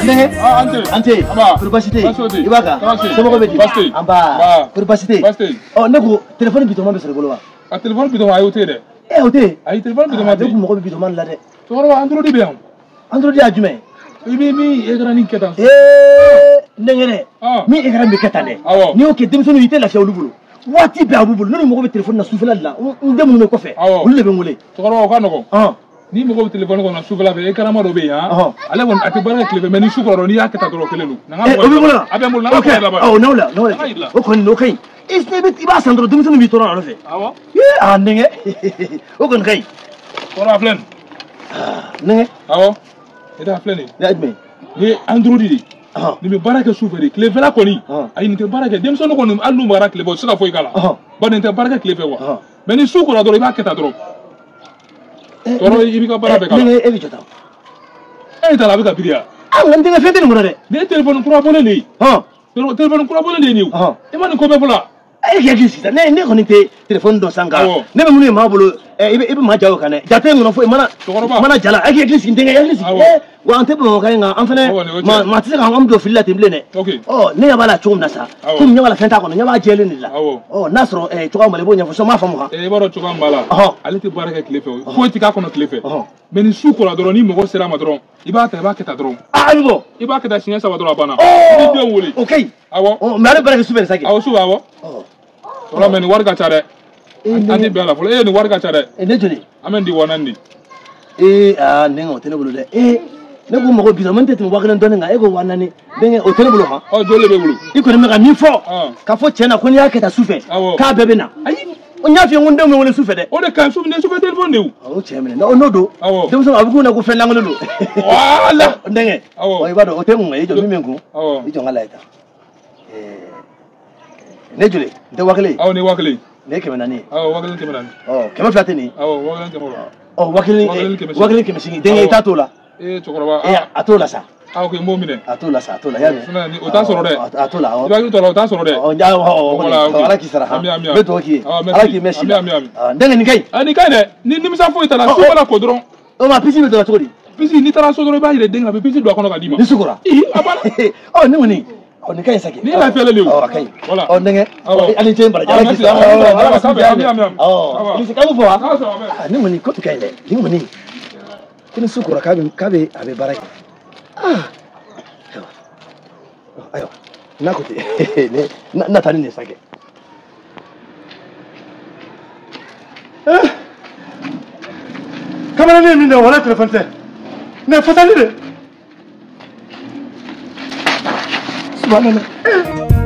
Ante. Kurbasite. Ibaka. Somo beti. Amba. Kurbasite. Oh neko téléphone bito man besere golowa. A téléphone bito ayo te de. Ote. Ay téléphone bito ma de. Neko mo bito man la de. Toro Android be am. Android ajume. Ibi mi ekran ni ketan. Ndengere. Mi ekran be ketane. Ni o ke demsonu ite la fiawlu bulu. Wati be abubulu. No mo be téléphone na soufela la. Ndemu no ko fe. Ulu le be ngole. Toro ka no ko. Ni mo ko téléphone ko na soufela be ekran ma do be ya. Ale won ati bara clé mais ni soukoro ni yakata doro kelelu. Abe mo na ko la ba. Oh no la. O ko no kai. Isne be tiba sandro demsonu bi toro na fe. Ndenge. O kon kai. Toro aflen. Ndenge. Eda aflen ni adme. Ni Android di. Ni me baraka souferi clé fela ko ni. Ay ni te baraka demsonu ko ni allu baraka clé bo sika foy kala. Ba ni te baraka clé fe wa. Mais ni soukoro doro ba keta doro. Toro ibi ka bara be kala. Ndenge ebi jota. Ta la be ka biria. Ndenge fete ni mo de. Ni téléphone kura bolé ni. Téléphone kura bolé ni ni. E ma ni ko be fula. Ay ya gisi ne ko ni te téléphone do sanga. Ne be munu ma bolo ibi ma jawo kane. Jate ngono fo mana jala ay ya gisi ndenge ya gisi. Wa ante bo ka nga amfane ma tise ka ngam do filla temble ne. Ne ya bala chum na sa. Kum nyama la fenta ko nyama jele ni la. Nasro chuka male bo nyafo so ma famu ha. Baro chuka mbala. Ale te baraka clefe. Ko ti ka kono clefe. Mais ni suko la doro ni mo sera ma doro. Iba keta doro. Abibo. Iba keta sinya sa doro bana. Ni be woli. Okay. Mais ale baraka super sake. Su Toro men warga chare. Andi be ala folo. Ni warga chare. Ne joli. Amendi wonandi. Nengo tene bulu de. Ne ko mo ko biso man tete mo wakelen don nga ego wanani denge o tene bulu ha. Jole be bulu. Iko ne mega mi fo. Ka fo chena ko ni aketa sufe. Ka bebe na. O nya fi ngunde mo wona sufe de. O de kan sufe ne sufe telephone de. O chemene no do. Dem so abugo na ko fe nangolo do. Wala ndenge. O ibado o temu ngai jo mimengu. Ijo ngala ita. Ne jule de wakele. Ne wakele. Ne kemena ni. Wakele kemena ni. Kema flate ni. Wakele kemena. Wakele kemesi denge ita tola. Chokoroba. Atola sa. Okay, momine. Atola ya me. Suna ni ota soro de. Atola. Iba ki tola ota soro de. Ala ki sara ha. Beto ki. Ala ki meshi. Ndenge ni kai. Ni kai de. Ni misa fo itala so wala kodron. O ma pisi beto chokodi. Pisi ni tara so doro ba ile denga be pisi do akono ka dima. Ni sukura. Abana. Ni ngoni. Ni kai sake. Ni la fele lew. Okay. Voilà. Ndenge. Ani temba ala ki sara. Ni sikamu fo ha. Ni ngoni ko kai le. Ni ngoni. Kini sukura kabe abe baraka. Ayo. Nakote. Na tani ne sake. Kamera ne min da wala telefon te. Ne fatali de. Subhanallah.